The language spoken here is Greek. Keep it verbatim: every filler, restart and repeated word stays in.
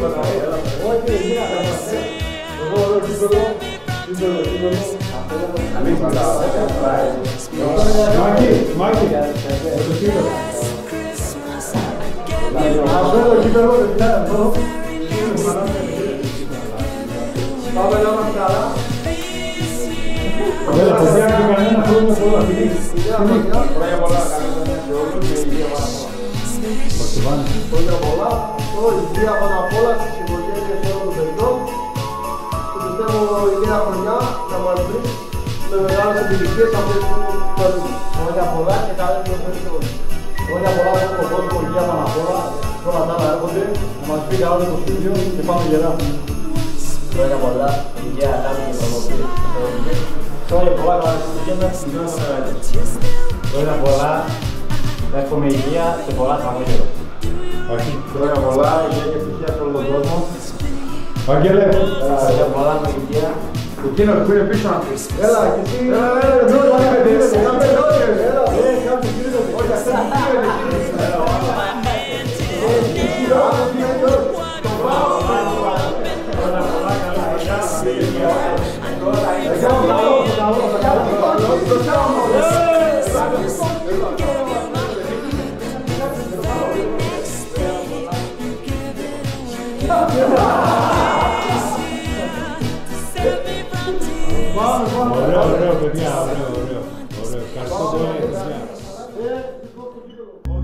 Όχι, δεν είναι. Εγώ όλο κύπελο, κύπελο, κύπελο. Να μην πατάω. Μάκη, Μάκη, το κύπελο. Αυτό το κύπελο δεν ήταν εδώ. Πάμε να μας καλά. Βέβαια, παιδιά, και κανένα πρόβλημα πολλά φιλί. Χρόνια πολλά, καλή χρονιά σε όλους και υγεία πάνω απ' όλα. Χρόνια πολλά, υγεία πάνω απ' όλα στις οικογένειες όλων των παιδιών. Και πιστεύω η νέα χρονιά θα μας βρει με μεγάλες επιτυχίες αυτές που παίρνουν. Χρόνια πολλά και καλές χρονιές σε όλους. Χρόνια πολλά σε όλο τον κόσμο, υγεία πάνω απ' όλα. Όλα τα άλλα έρχονται, να μας πει καλά το στούντιο και πάμε γερά. Χρόνια πολλά, υγεία, αγάπη και προμονή. Χρόνια πολλά, καλά Χριστούγεννα, συντρώνω με μεγάλη. Χρόνια πολλά, εύχομαι υγεία και πολλά χαμόγελα. Χρόνια πολλά, υγεία και ευτυχία σε όλο τον κόσμο. Βαγγέλε, χρόνια πολλά με υγεία. Ο Κίνος που είναι πίσω να πεις. Έλα, και εσύ. Έλα, έλα, εδώ, έλα, έλα, έλα, κάποιος κύριος. Όχι, αυτό είναι κύριος. Ωραίο, ωραίο παιδιά, ωραίο, ωραίο. Ευχαριστώ πολύ.